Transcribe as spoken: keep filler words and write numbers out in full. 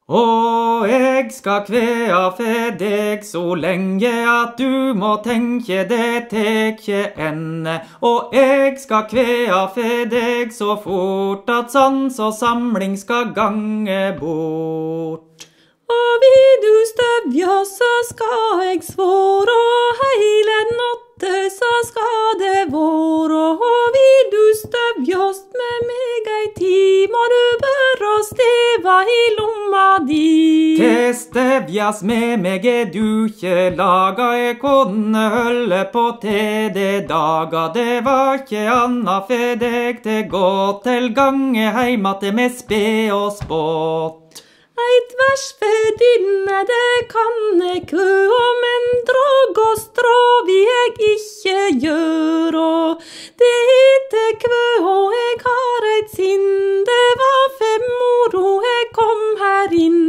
Og jeg skal kvea for deg så lenge at du må tenke det tekkje ende. Og jeg skal kvea for deg så fort at sans og samling skal gange bort. Og vil du støvja, så skal jeg svåre, og heile natte så skal det våre. Og vil du støvjast med meg ei tid, må du bare steva i lomma di. Til stevjas med meg er du ikke laga, jeg kunne holde på til det daga. Det var ikke anna for deg til gå til gange heimatte med spe og spott. Eit vers for dynne, det kan jeg køa, men drag og strå vil jeg ikke gjøre. Det heter kvø, og jeg har eit sinn, det var for moro jeg kom her inn.